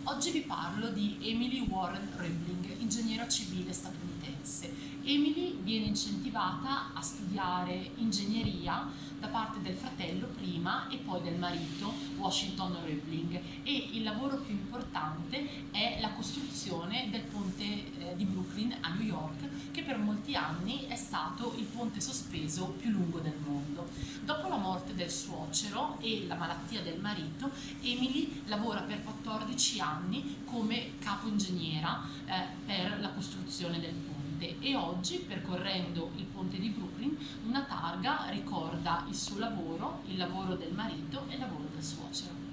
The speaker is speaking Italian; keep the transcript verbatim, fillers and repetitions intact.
Oggi vi parlo di Emily Warren Roebling, ingegnera civile statunitense. Emily viene incentivata a studiare ingegneria da parte del fratello prima e poi del marito Washington Roebling, e il lavoro più importante è la costruzione del ponte eh, di Brooklyn a New York, che per molti anni è stato il ponte sospeso più lungo del mondo. Dopo la morte del suocero e la malattia del marito, Emily lavora per quattordici anni come capo ingegnera eh, per la costruzione del ponte, e oggi, percorrendo il ponte di Brooklyn, una targa ricorda il suo lavoro, il lavoro del marito e il lavoro del suocero.